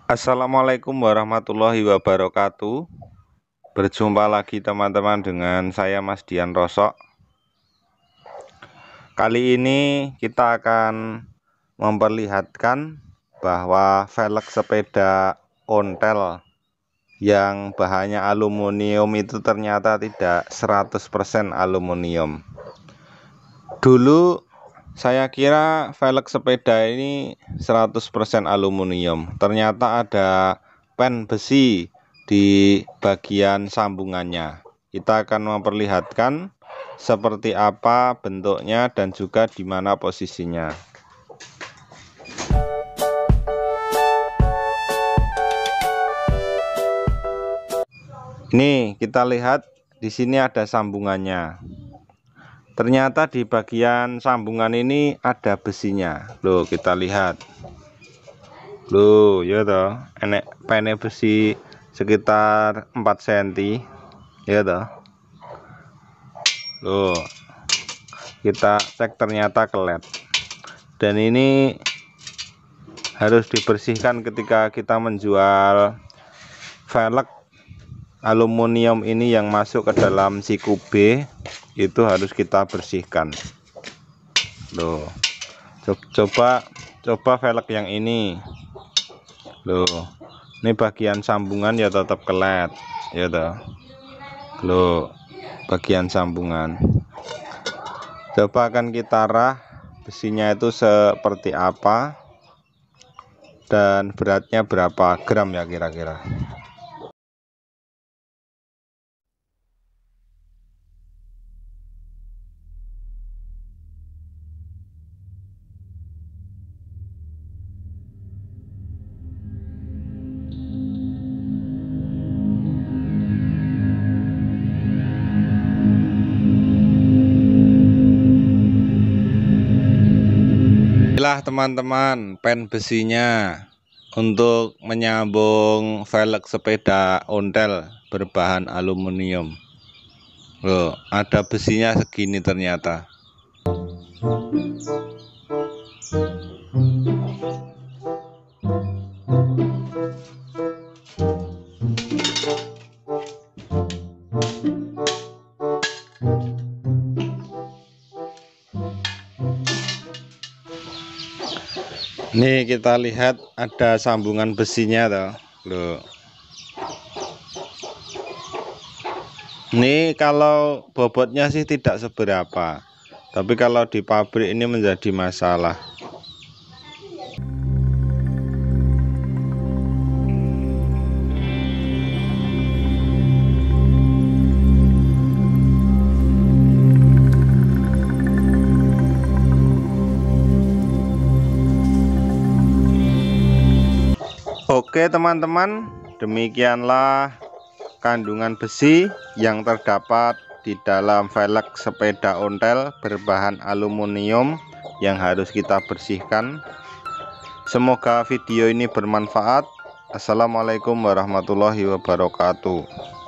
Assalamualaikum warahmatullahi wabarakatuh. Berjumpa lagi teman-teman dengan saya Mas Dian Rosok. Kali ini kita akan memperlihatkan bahwa velg sepeda ontel yang bahannya aluminium itu ternyata tidak 100% aluminium. Dulu saya kira velg sepeda ini 100% aluminium. Ternyata ada pen besi di bagian sambungannya. Kita akan memperlihatkan seperti apa bentuknya dan juga di mana posisinya. Ini kita lihat di sini ada sambungannya. Ternyata di bagian sambungan ini ada besinya. Loh, kita lihat. Loh, ya toh, enek pene besi sekitar 4 cm. Ya toh. Loh. Kita cek ternyata kelet. Dan ini harus dibersihkan ketika kita menjual velg aluminium ini yang masuk ke dalam siku B. Itu harus kita bersihkan. Loh, coba velg yang ini. Loh, ini bagian sambungan ya tetap kelet, ya toh. Loh, bagian sambungan. Coba akan kita rah besinya itu seperti apa dan beratnya berapa gram ya kira-kira. Inilah teman-teman pen besinya untuk menyambung velg sepeda ontel berbahan aluminium. Loh, ada besinya segini ternyata. Nih kita lihat ada sambungan besinya toh. Loh. Ini kalau bobotnya sih tidak seberapa. Tapi kalau di pabrik ini menjadi masalah. Oke teman-teman, demikianlah kandungan besi yang terdapat di dalam velg sepeda ontel berbahan aluminium yang harus kita bersihkan. Semoga video ini bermanfaat. Assalamualaikum warahmatullahi wabarakatuh.